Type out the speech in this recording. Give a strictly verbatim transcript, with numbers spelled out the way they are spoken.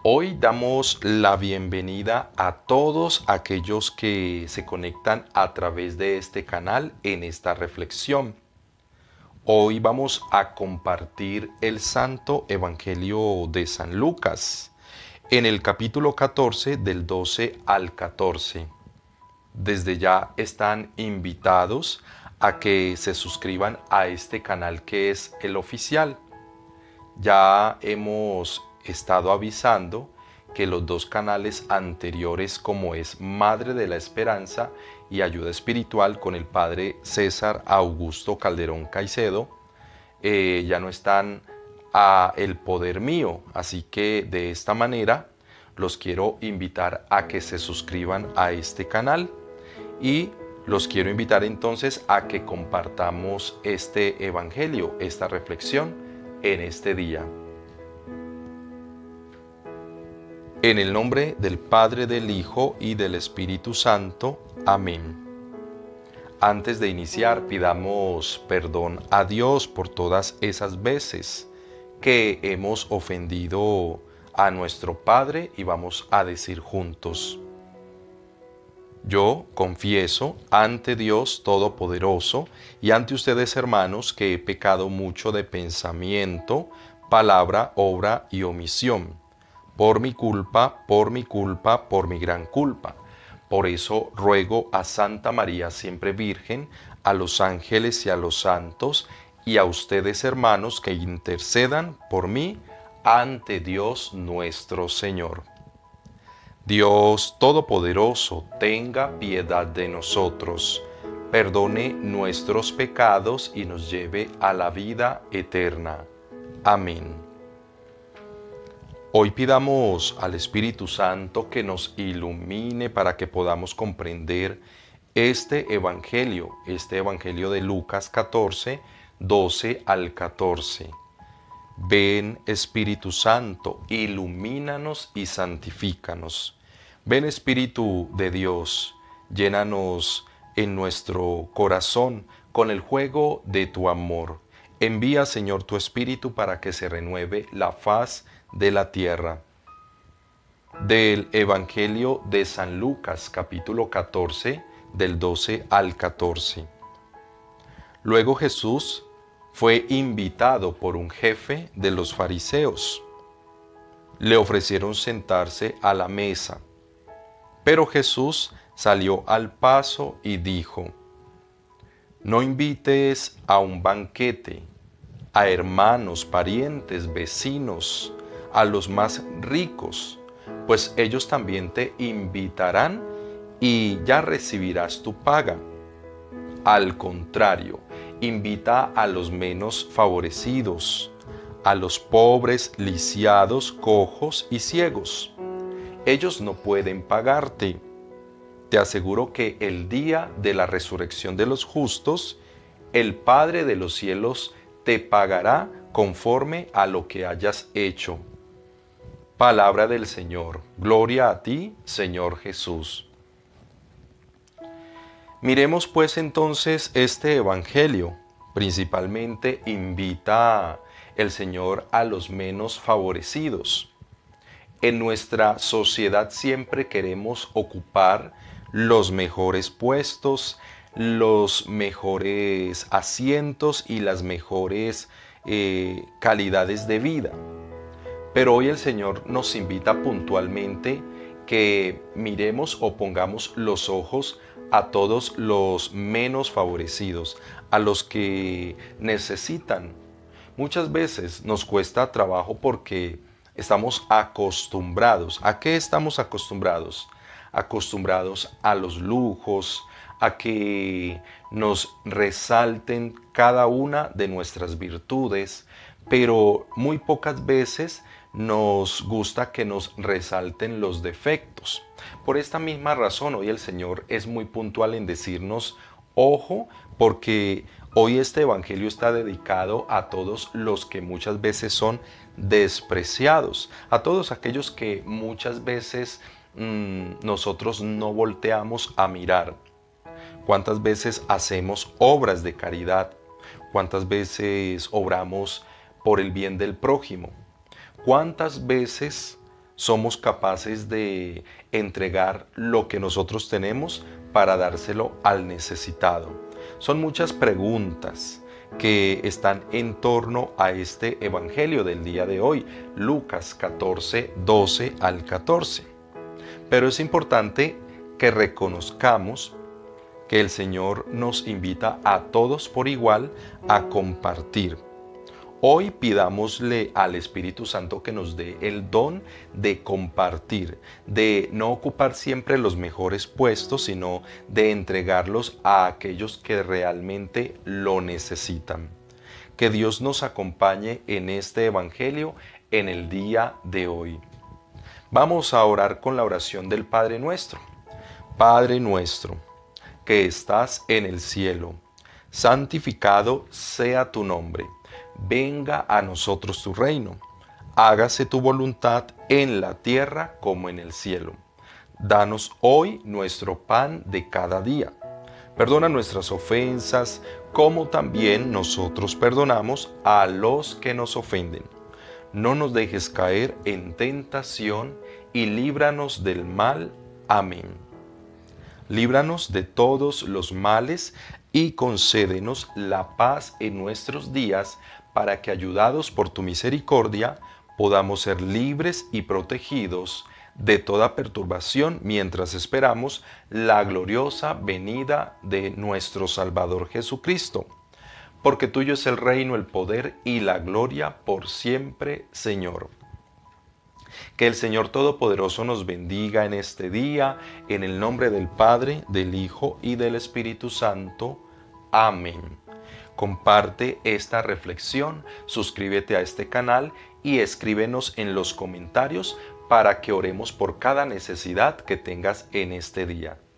Hoy damos la bienvenida a todos aquellos que se conectan a través de este canal en esta reflexión. Hoy vamos a compartir el Santo Evangelio de San Lucas en el capítulo catorce del doce al catorce. Desde ya están invitados a que se suscriban a este canal que es el oficial. Ya hemos estado avisando que los dos canales anteriores, como es Madre de la Esperanza y Ayuda Espiritual con el Padre César Augusto Calderón Caicedo, eh, ya no están a el poder mío. Así que de esta manera los quiero invitar a que se suscriban a este canal y los quiero invitar entonces a que compartamos este evangelio, esta reflexión en este día. En el nombre del Padre, del Hijo y del Espíritu Santo. Amén. Antes de iniciar, pidamos perdón a Dios por todas esas veces que hemos ofendido a nuestro Padre y vamos a decir juntos: yo confieso ante Dios Todopoderoso y ante ustedes, hermanos, que he pecado mucho de pensamiento, palabra, obra y omisión. Por mi culpa, por mi culpa, por mi gran culpa. Por eso ruego a Santa María siempre Virgen, a los ángeles y a los santos, y a ustedes, hermanos, que intercedan por mí ante Dios nuestro Señor. Dios Todopoderoso, tenga piedad de nosotros, perdone nuestros pecados y nos lleve a la vida eterna. Amén. Hoy pidamos al Espíritu Santo que nos ilumine para que podamos comprender este Evangelio, este Evangelio de Lucas catorce, doce al catorce. Ven, Espíritu Santo, ilumínanos y santifícanos. Ven, Espíritu de Dios, llénanos en nuestro corazón con el fuego de tu amor. Envía, Señor, tu Espíritu para que se renueve la faz de la tierra. Del Evangelio de San Lucas, capítulo catorce, del doce al catorce. Luego Jesús fue invitado por un jefe de los fariseos. Le ofrecieron sentarse a la mesa, pero Jesús salió al paso y dijo: no invites a un banquete a hermanos, parientes, vecinos, a los más ricos, pues ellos también te invitarán y ya recibirás tu paga. Al contrario, invita a los menos favorecidos, a los pobres, lisiados, cojos y ciegos. Ellos no pueden pagarte. Te aseguro que el día de la resurrección de los justos, el Padre de los cielos te pagará conforme a lo que hayas hecho. Palabra del Señor. Gloria a ti, Señor Jesús. Miremos pues entonces este Evangelio. Principalmente invita el Señor a los menos favorecidos. En nuestra sociedad siempre queremos ocupar los mejores puestos, los mejores asientos y las mejores eh, calidades de vida. Pero hoy el Señor nos invita puntualmente que miremos o pongamos los ojos a todos los menos favorecidos, a los que necesitan. Muchas veces nos cuesta trabajo porque estamos acostumbrados. ¿A qué estamos acostumbrados? Acostumbrados a los lujos, a que nos resalten cada una de nuestras virtudes, pero muy pocas veces nos gusta que nos resalten los defectos. Por esta misma razón, hoy el Señor es muy puntual en decirnos: ojo, porque hoy este Evangelio está dedicado a todos los que muchas veces son despreciados, a todos aquellos que muchas veces mmm, nosotros no volteamos a mirar. ¿Cuántas veces hacemos obras de caridad? ¿Cuántas veces obramos por el bien del prójimo? ¿Cuántas veces somos capaces de entregar lo que nosotros tenemos para dárselo al necesitado? Son muchas preguntas que están en torno a este evangelio del día de hoy, Lucas catorce, doce al catorce. Pero es importante que reconozcamos que el Señor nos invita a todos por igual a compartir. Hoy pidámosle al Espíritu Santo que nos dé el don de compartir, de no ocupar siempre los mejores puestos, sino de entregarlos a aquellos que realmente lo necesitan. Que Dios nos acompañe en este Evangelio en el día de hoy. Vamos a orar con la oración del Padre Nuestro. Padre nuestro, que estás en el cielo, santificado sea tu nombre. Venga a nosotros tu reino. Hágase tu voluntad en la tierra como en el cielo. Danos hoy nuestro pan de cada día. Perdona nuestras ofensas, como también nosotros perdonamos a los que nos ofenden. No nos dejes caer en tentación y líbranos del mal. Amén. Líbranos de todos los males y concédenos la paz en nuestros días, para que, ayudados por tu misericordia, podamos ser libres y protegidos de toda perturbación mientras esperamos la gloriosa venida de nuestro Salvador Jesucristo. Porque tuyo es el reino, el poder y la gloria por siempre, Señor. Que el Señor Todopoderoso nos bendiga en este día, en el nombre del Padre, del Hijo y del Espíritu Santo. Amén. Comparte esta reflexión, suscríbete a este canal y escríbenos en los comentarios para que oremos por cada necesidad que tengas en este día.